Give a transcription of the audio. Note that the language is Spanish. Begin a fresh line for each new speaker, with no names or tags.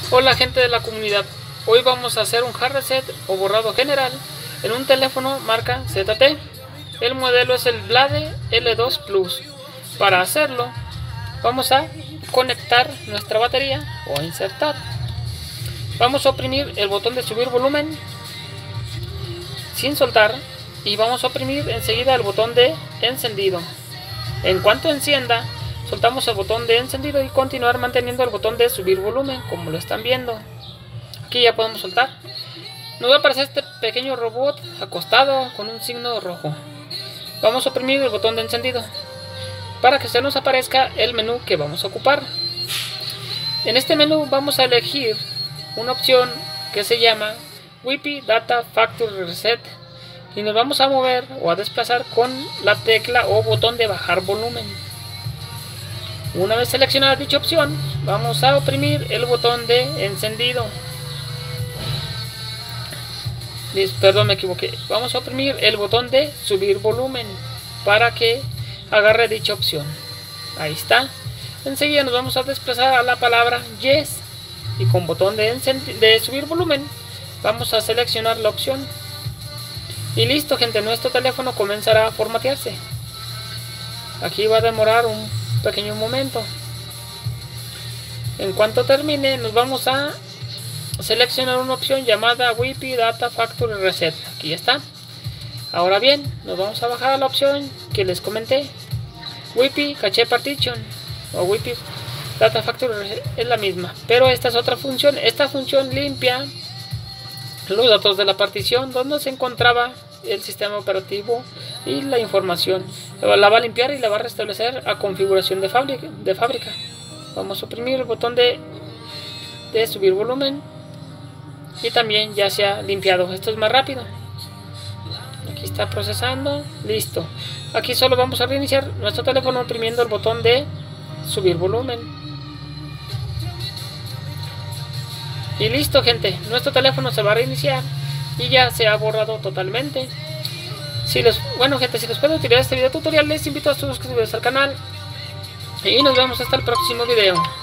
Hola gente de la comunidad, hoy vamos a hacer un hard reset o borrado general en un teléfono marca ZTE. El modelo es el Blade L2 Plus. Para hacerlo vamos a conectar nuestra batería o insertar. Vamos a oprimir el botón de subir volumen sin soltar y vamos a oprimir enseguida el botón de encendido. En cuanto encienda, soltamos el botón de encendido y continuar manteniendo el botón de subir volumen, como lo están viendo. Aquí ya podemos soltar. Nos va a aparecer este pequeño robot acostado con un signo rojo. Vamos a oprimir el botón de encendido para que se nos aparezca el menú que vamos a ocupar. En este menú vamos a elegir una opción que se llama Wi-Fi Data Factory Reset y nos vamos a mover o a desplazar con la tecla o botón de bajar volumen. Una vez seleccionada dicha opción, vamos a oprimir el botón de encendido. Perdón, me equivoqué. Vamos a oprimir el botón de subir volumen para que agarre dicha opción. Ahí está. Enseguida nos vamos a desplazar a la palabra Yes y con botón de subir volumen vamos a seleccionar la opción. Y listo, gente, nuestro teléfono comenzará a formatearse. Aquí va a demorar un pequeño momento. En cuanto termine, nos vamos a seleccionar una opción llamada Wi-Fi Data Factory Reset. Aquí está. Ahora bien, nos vamos a bajar a la opción que les comenté, Wi-Fi Cache Partition o Wi-Fi Data Factory Reset. Es la misma, pero esta es otra función. Esta función limpia los datos de la partición donde se encontraba el sistema operativo y la información. La va a limpiar y la va a restablecer a configuración de fábrica. Vamos a oprimir el botón de subir volumen y también ya se ha limpiado. Esto es más rápido. Aquí está procesando. Listo. Aquí solo vamos a reiniciar nuestro teléfono oprimiendo el botón de subir volumen. Y listo, gente. Nuestro teléfono se va a reiniciar y ya se ha borrado totalmente. Bueno, gente, si les puede utilizar este video tutorial, les invito a suscribirse al canal y nos vemos hasta el próximo video.